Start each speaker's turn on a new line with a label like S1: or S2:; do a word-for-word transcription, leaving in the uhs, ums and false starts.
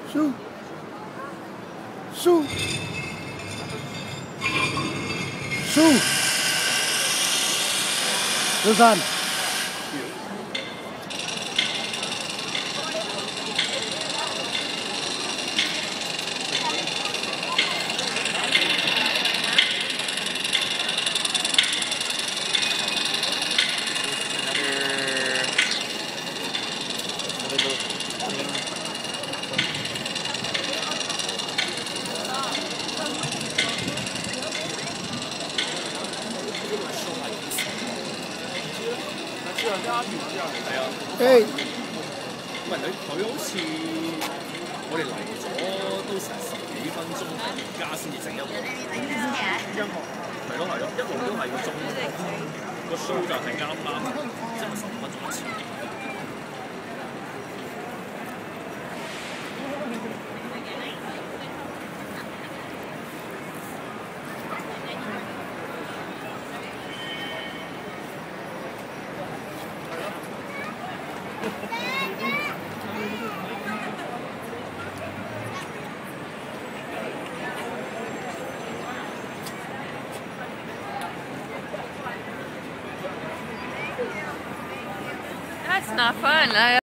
S1: Su. Su. Su. Susan. Hey，
S2: 喂，佢佢好似我哋嚟咗都成十幾分鐘，而家先至整一鑊。音樂係咯係咯，一路都係個鐘，個 show 就係啱啱即係十五分鐘一次。
S3: That's not fun. I